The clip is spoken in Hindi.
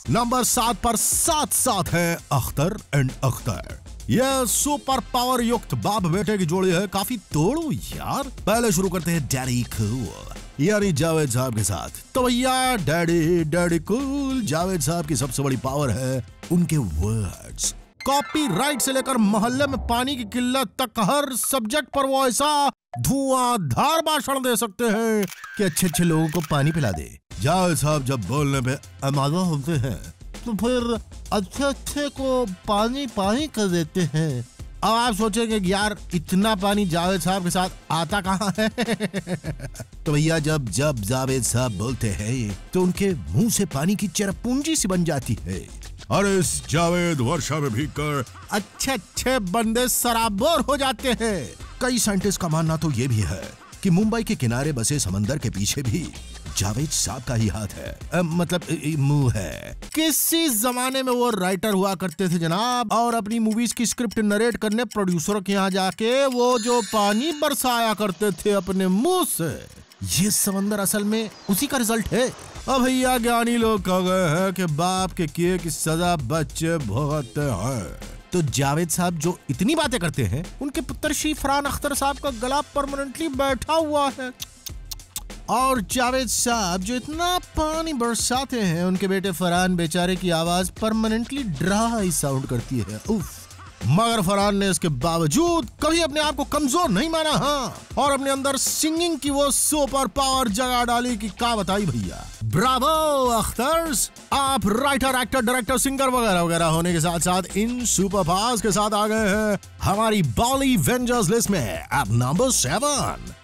नंबर 7 पर साथ साथ है अख्तर एंड अख्तर। यह सुपर पावर युक्त बाप बेटे की जोड़ी है, काफी तोड़ो यार। पहले शुरू करते हैं डैडी कूल यानी जावेद साहब के साथ। तो भैया डैडी कूल जावेद साहब की सबसे बड़ी पावर है उनके वर्ड्स। कॉपीराइट से लेकर मोहल्ले में पानी की किल्लत तक हर सब्जेक्ट पर वो ऐसा धुआंधार भाषण दे सकते हैं कि अच्छे लोगों को पानी पिला दे। जावेद साहब जब बोलने पे आमादा होते हैं तो फिर अच्छे को पानी कर देते हैं। अब आप सोचेंगे यार इतना पानी जावेद साहब के साथ आता कहाँ है? तो भैया जब जावेद साहब बोलते हैं तो उनके मुंह से पानी की चरपूंजी सी बन जाती है। अरे इस जावेद वर्षा में भीगकर अच्छे बंदे सराबोर हो जाते हैं। कई साइंटिस्ट का मानना तो ये भी है कि मुंबई के किनारे बसे समंदर के पीछे भी जावेद साहब का ही हाथ है, मतलब मुंह है। किसी जमाने में वो राइटर हुआ करते थे जनाब, और अपनी मूवीज की स्क्रिप्ट नरेट करने प्रोड्यूसरों के यहाँ जाके वो जो पानी बरसाया करते थे अपने मुंह से, ये समंदर असल में उसी का रिजल्ट है। अब भैया ज्ञानी लोग कह गए हैं कि बाप के किए की सजा बच्चे भुगतते हैं। तो जावेद साहब जो इतनी बातें करते हैं, उनके पुत्र श्री फरहान अख्तर साहब का गला परमानेंटली बैठा हुआ है। और जावेद साहब जो इतना पानी बरसाते हैं, उनके बेटे फरहान बेचारे की आवाज परमानेंटली ड्राई साउंड करती है। उफ। मगर फरहान ने इसके बावजूद कभी अपने आप को कमजोर नहीं माना, हाँ, और अपने अंदर सिंगिंग की वो सुपर पावर जगा डाली कि क्या बताई भैया। ब्रावो अख्तर्स, आप राइटर, एक्टर, डायरेक्टर, सिंगर वगैरह वगैरह होने के साथ साथ इन सुपर पावर्स के साथ आ गए हैं हमारी बॉली वेंजर्स लिस्ट में। अब नंबर 7